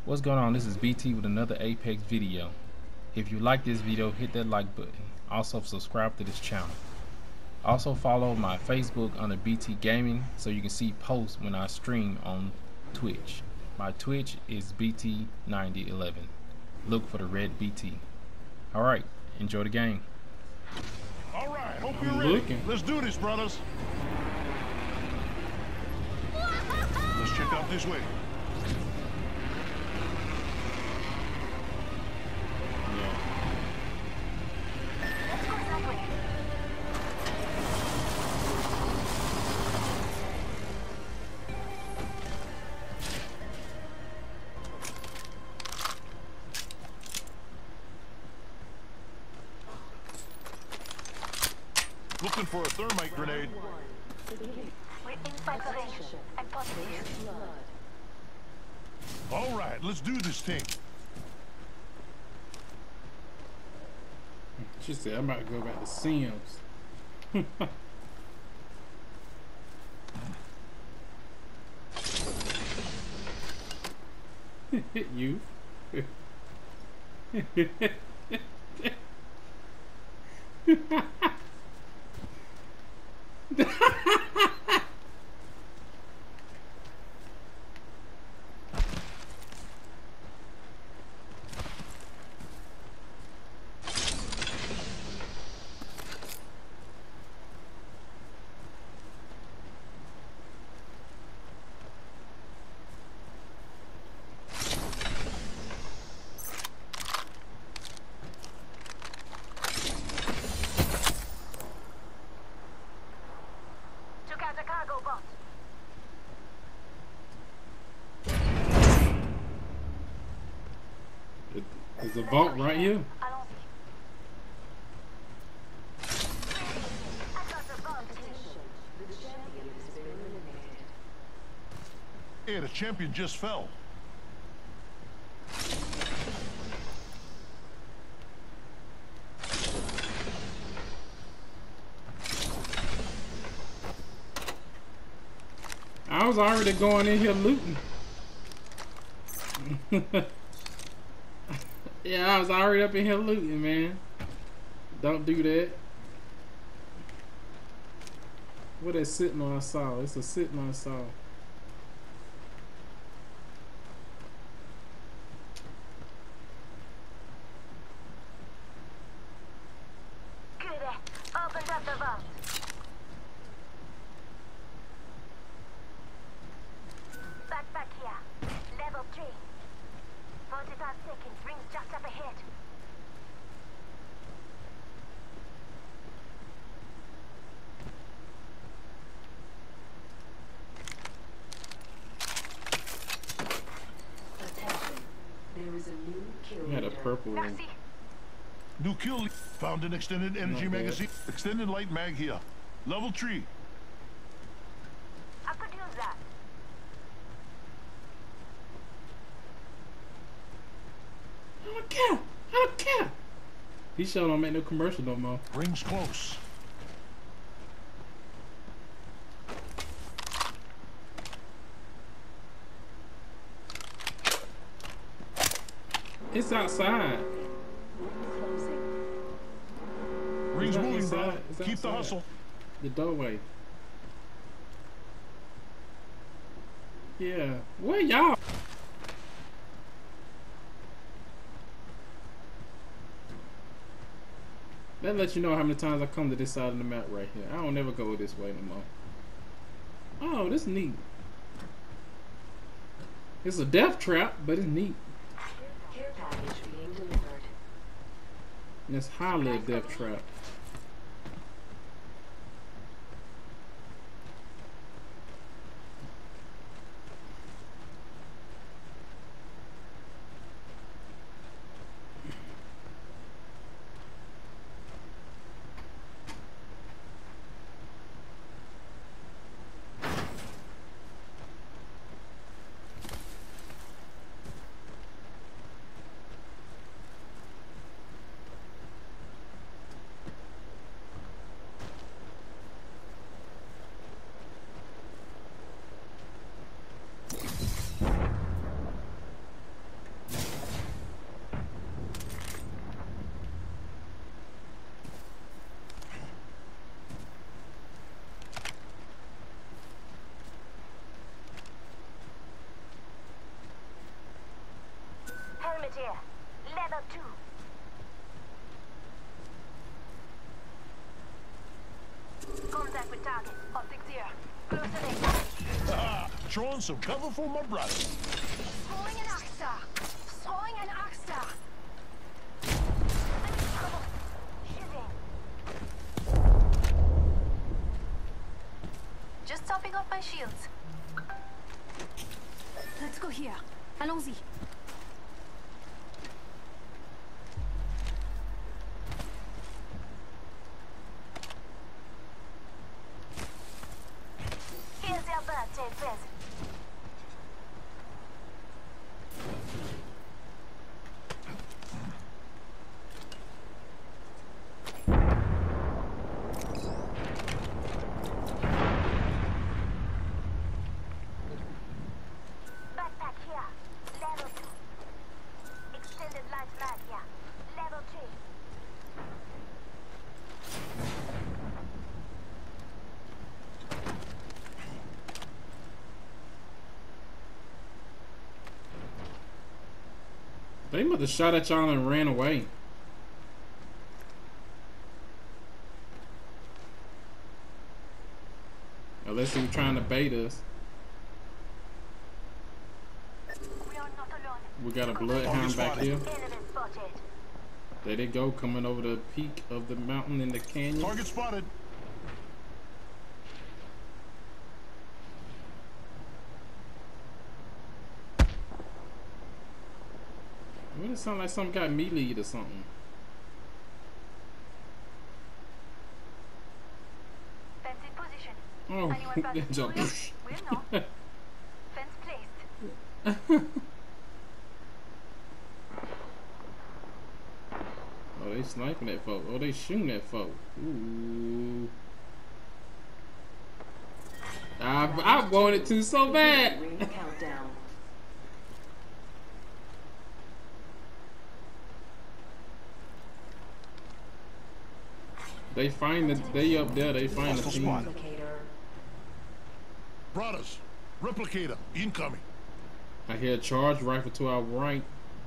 What's going on? This is BT with another Apex video. If you like this video, hit that like button. Also subscribe to this channel. Also follow my Facebook under BT Gaming so you can see posts when I stream on Twitch. My Twitch is BT9011. Look for the red BT. Alright, enjoy the game. Alright, hope you're ready. Let's do this, brothers. Let's check out this way. Looking for a thermite grenade. We're inside the range. I'm positive. All right, let's do this thing. She said, I'm about to go back to Sims. You. Took out a cargo bot. There's a vault right here. Yeah, the champion just fell. I was already going in here looting. Yeah, I was already up in here looting, man. Don't do that. What is sitting on a saw? It's a sitting on a saw. Good. Opened up the vault. Back here. Level 3. 45 seconds. Rings just up ahead. Attention. There is a new kill You had a leader. purple one. Merci. New kill. Found an extended energy Not bad. magazine. Extended light mag here. Level 3. I could use that. I don't care. I don't care. He sure don't make no commercial no more. Rings close. It's outside. Closing. Rings not moving, inside, brother. it's Keep the outside. hustle. The doorway. Yeah. Where y'all? That lets you know how many times I come to this side of the map right here. I don't never go this way no more. Oh, this is neat. It's a death trap, but it's neat. Care package being delivered. And it's highly a death trap. target here. Level 2. Contact with target. Optics here. Close to me. Ah, throwing some cover for my brother. Throwing an Axstar. Throwing an Axstar. Shooting. Just topping off my shields. Let's go here. Allons-y. Here's your birthday present. Backpack here. Level 2. Extended light mag here. Level 3. They must have shot at y'all and ran away. Unless they were trying to bait us. We are not alone. We got a bloodhound back here. Enemy spotted. There they go, coming over the peak of the mountain in the canyon. Target spotted. What it sound like something got melee or something? Fence in position. Oh, Anyone pass that the jump. area? We'll know. Fence placed. Oh, they sniping that folk. Oh, they shooting that folk. Ooh. I wanted to so bad. Ring countdown. They find the they up there. They find the Hostile team. spot. Replicator. Brothers, replicator incoming. I hear a charge rifle to our right.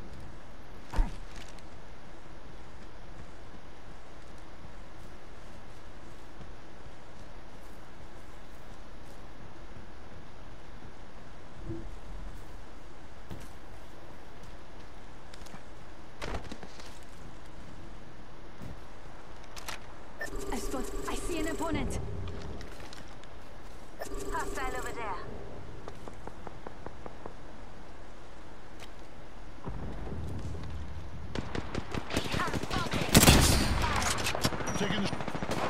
I see an opponent. Hostile over there. I'm spotted. I'm taking the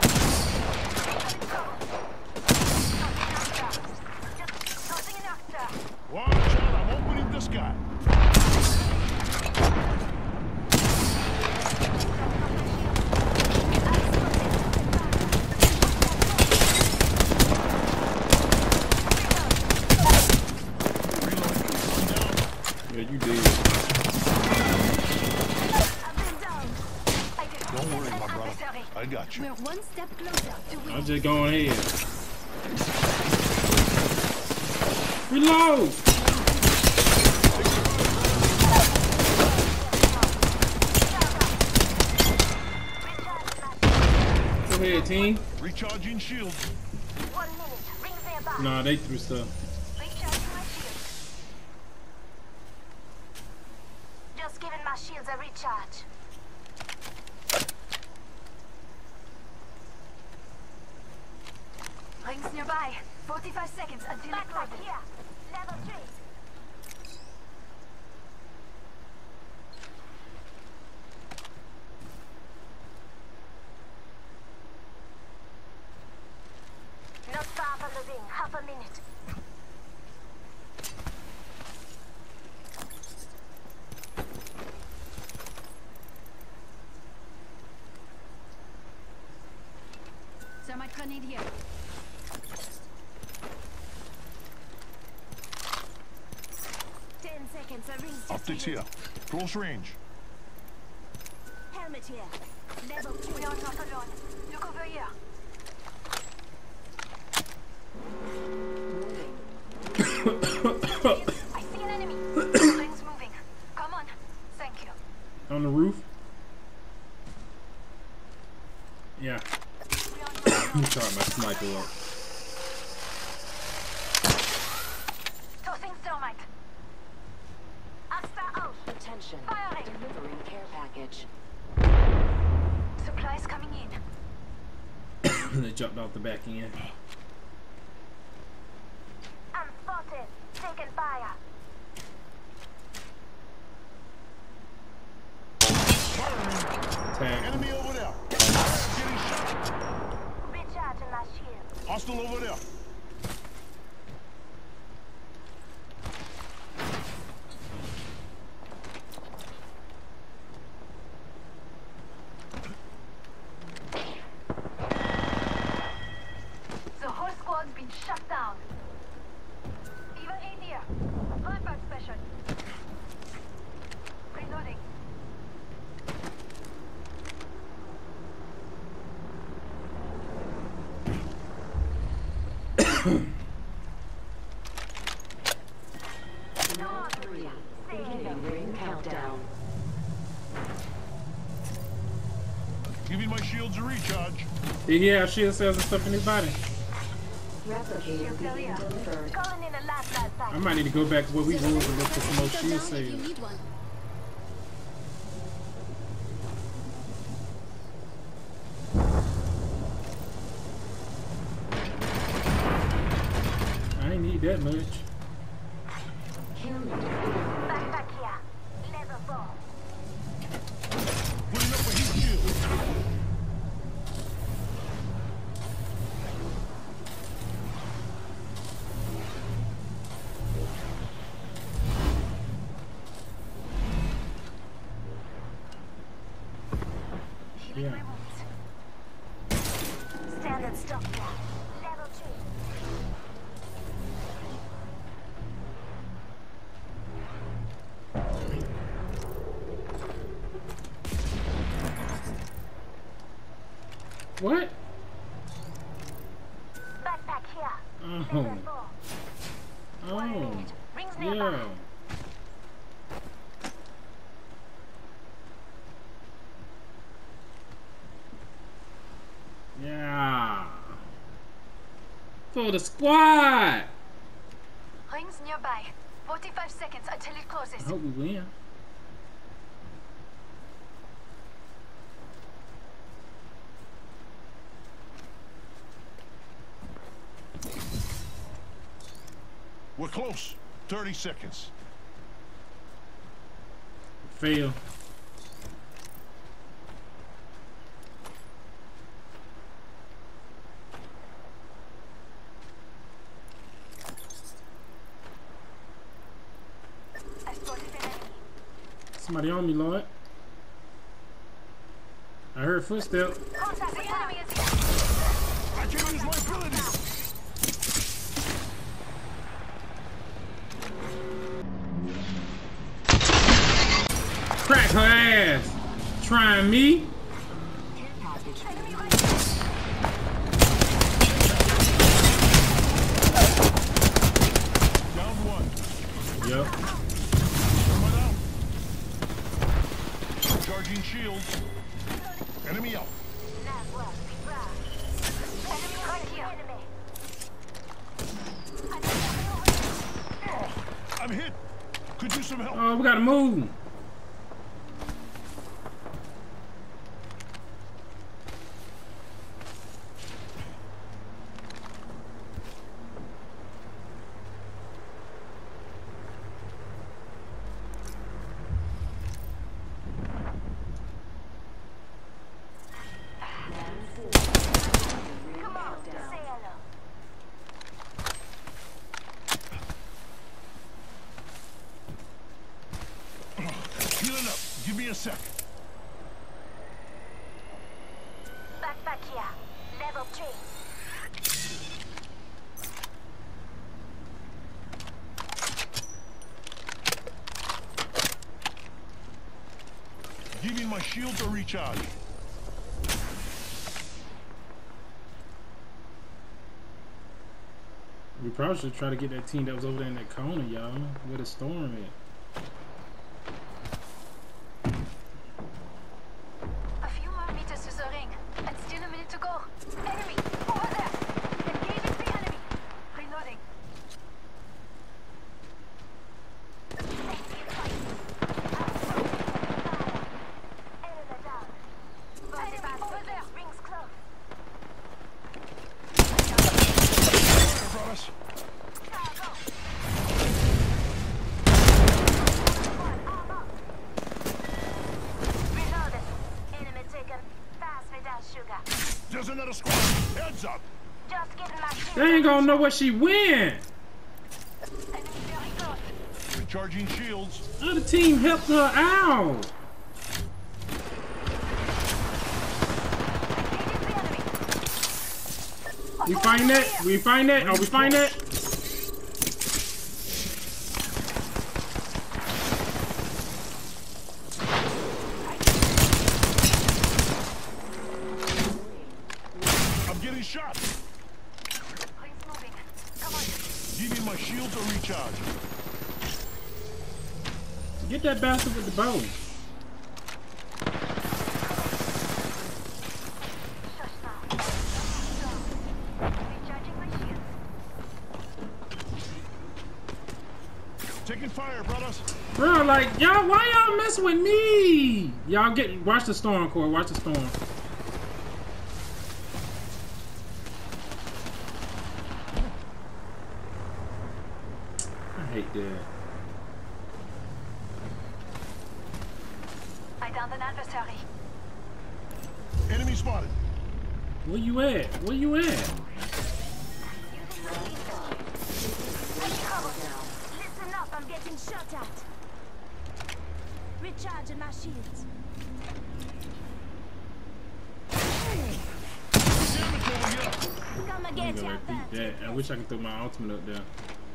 Just tossing an Axstar. watch out, I'm opening the sky. Yeah, you did. I've been down. I Don't detected worry, an my brother. adversary. I got you. We're one step closer to I'm winning. just going ahead. Reload! Go ahead, team. Recharging shield. 1 minute. Rings nearby. Nah, they threw stuff. Recharging my shield. Just giving my shields a recharge. Rings nearby. 45 seconds until it closes. Here. Level 3. Not far from the ring. Half a minute. Thermite grenade here. Seconds, a ring's just Optics ahead. here. Close range. Helmet here. Level 2. We are not alone. Look over here. I see an enemy. Rings moving. Come on. Thanks. sniper up. Tossing thermite. Asta out. Attention. Firing. Delivering care package. Supplies coming in. They jumped off the back end. I'm spotted. Taking fire. Tag. Enemy over there. Getting shot. Recharging my shield. Hostile over there. The whole squad's been shut down. Even in here. Viper special. Reloading. Round 3. Beginning ring countdown. Giving my shields a recharge. Did he have shield cells and stuff in his body? Replicator being delivered. Calling in a last I site. might need to go back to where we was and look for some more shield cells. need one. I ain't need that much. Kill leader. Backpack here. Level 4. Putting up a heat shield. Healing Yeah. my wounds. Standard stock here. Level 2. What? Backpack here. Oh. Level 4. Oh. Rings nearby. Yeah. Yeah. For the squad. Rings nearby. 45 seconds until it closes. I hope we win. We're close. 30 seconds. Fail. I spotted an enemy. Somebody on me, Lord. I heard footsteps. Contact with enemy is here. I can use my abilities. Crack her ass. Trying me. Care package Enemy being right Down one. Yep. One out. Charging shields. Enemy out. Nice work. Be proud. Enemy right here. Enemy. I think enemy over here. Oh, I'm hit. Could use some help. Oh, we gotta move. Come on. Say hello. Healing up. Give me a sec. Backpack here. Level 3. Giving my shields a recharge. We probably should try to get that team that was over there in that corner, y'all. Where the storm at. A few more meters to the ring. And still a minute to go. Enemy! Over there! another squad. Heads up. Just giving my shields. They ain't gonna know where she went. Enemy very close. Recharging shields. Other team helped her out. We find that? We find that? Oh, we find that? I'm getting shot. Rings moving. Come on. You need my shield to recharge. Get that bastard with the bow. Shush now. Recharging my shields. Taking fire, brothers. Bro, like, y'all, why y'all messing with me? Y'all watch the storm, Corey. Watch the storm. I hate that. I downed an adversary. Enemy spotted. Where you at? Where you at? Using my shields. Listen up, I'm getting shot at. Recharging my shields. Damage over here. Come I'm again, gonna beat that. I wish I could throw my ultimate up there.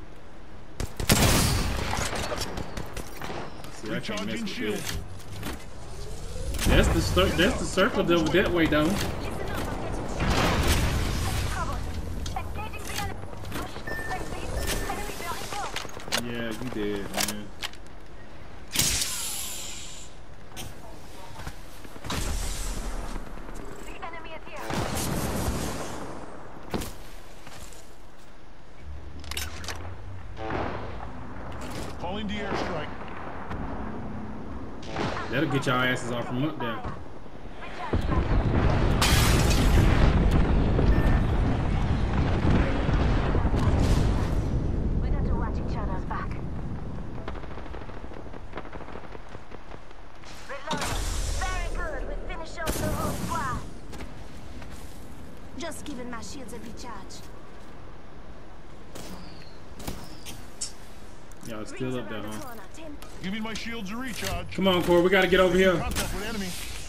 See, I can't mess Recharging with shield. that. That's the circle over that way though. Listen up, I'm getting trouble. Engaging the enemy. Enemy very close. Yeah, you did, man. The enemy is here. Calling the airstrike. That'll get y'all asses off from up there. We got to watch each other's back. Reloading. Very good. We finish off the whole squad. Just giving my shields a recharge. Y'all still up there, huh? Giving my shields a recharge. Come on, Corey, we gotta get over here. Contact with enemy.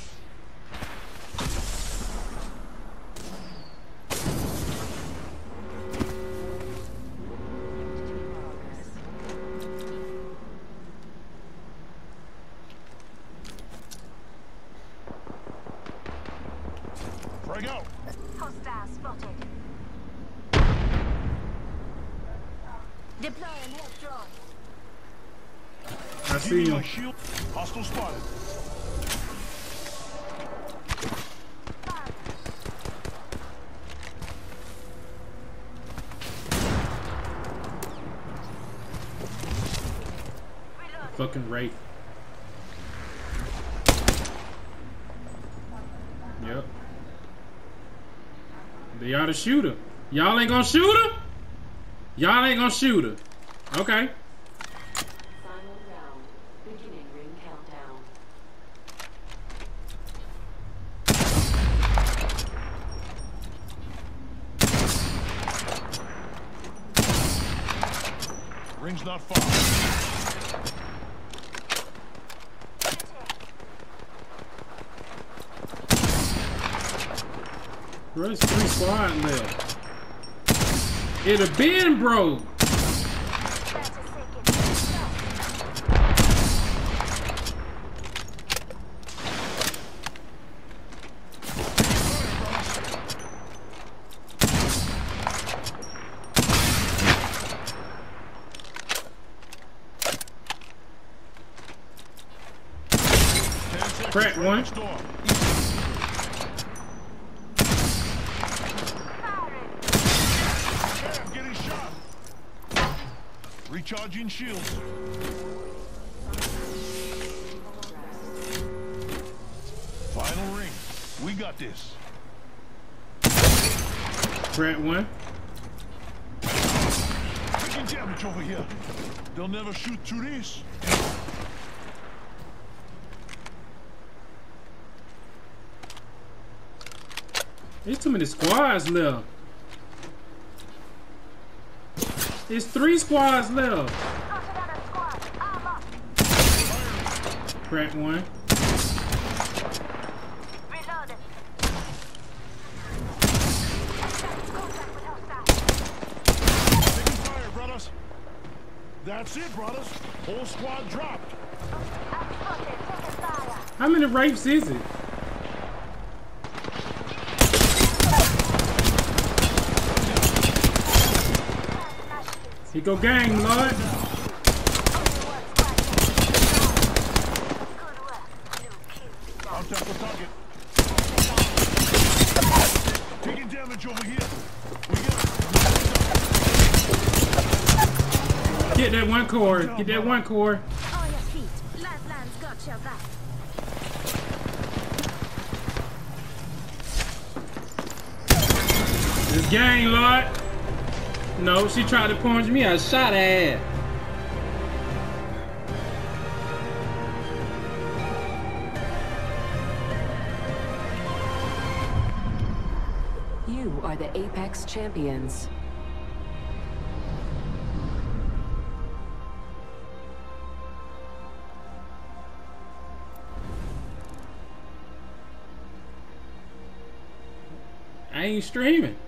Frag out. Hostile spotted. Deploying health drone. I see Giving my him. shield. Hostile spotted. Fucking Wraith. Yep. They ought to shoot her. Y'all ain't gonna shoot her? Y'all ain't gonna shoot her. Okay. Final round. Beginning ring countdown. Ring's not far. Bro, there's 3 squad left. It'd have been broke. Crack one. Storm. Okay, I'm getting shot. Recharging shields. Final ring. We got this. Crack one. Taking damage over here. They'll never shoot through this. There's too many squads left. There's 3 squads left. Spotted on a squad. Arm up. Crack one. Reloaded. Contact with hostile. Taking fire, brothers. That's it, brothers. Whole squad dropped. I'm spotted. Taking fire. How many rapes is it? Here go gang, Lord. Only one squad. Good work. New kill. Contact the target. Taking damage over here. We got Get that one core. Get that one core. On your feet. Lifelines got your back. This gang, Lord. No, she tried to punch me. I shot her ass. You are the Apex Champions. I ain't streaming.